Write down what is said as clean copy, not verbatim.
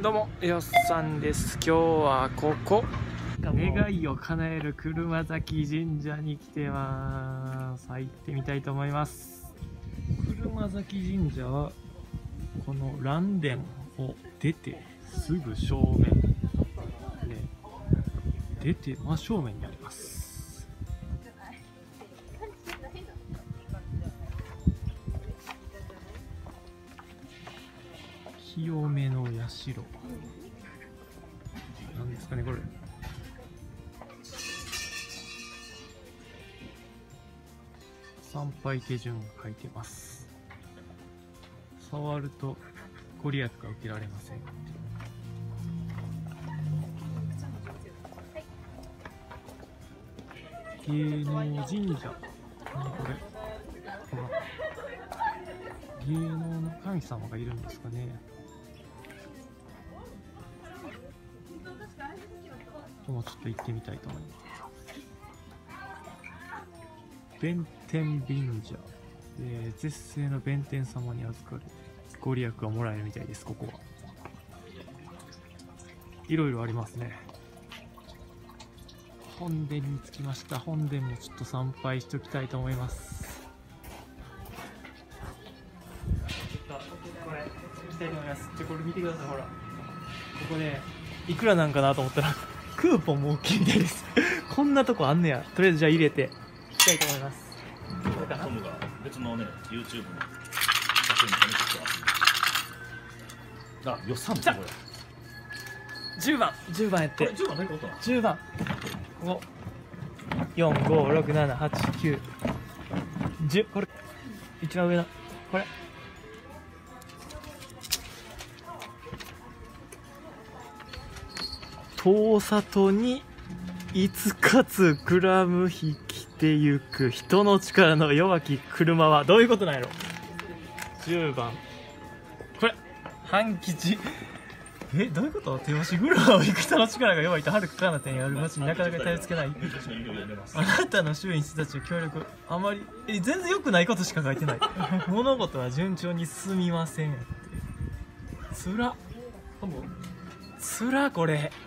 どうもよっさんです。今日はここ願いを叶える車崎神社に来てます。行ってみたいと思います。車崎神社はこの嵐殿を出てすぐ正面で、出て真正面にあります。清めの社なんですかねこれ。参拝手順が書いてます。触るとご利益が受けられません。芸能神社、何これ。ほら、芸能の神様がいるんですかね。もうちょっと行ってみたいと思います。弁天神社、絶世の弁天様に預かるご利益がもらえるみたいです。ここはいろいろありますね。本殿に着きました。本殿もちょっと参拝しておきたいと思います。これ行きたいと思います。これ見てください。ほら、ここね、いくらなんかなと思ったらクーポンも大きいみたいです。こんなとこあんねや。とりあえずじゃあ入れていきたいと思います。これかな。 トムが別のね YouTube の写真に撮ったあ、予算ってこれ 10番やって。 10番何かおったの 10番ここ4、5、6、7、8、9、10。これ一番上のこれ。遠里にいつかつグラム引きてゆく人の力の弱き車はどういうことなんやろ。10番これ半吉。どういうこと。手押し車を引く人の力が弱いとはるか彼方にある町になかなかたどり着けない。あなたの周囲に人たちの協力あまり全然良くないことしか書いてない。物事は順調に進みませんって。つらこれ。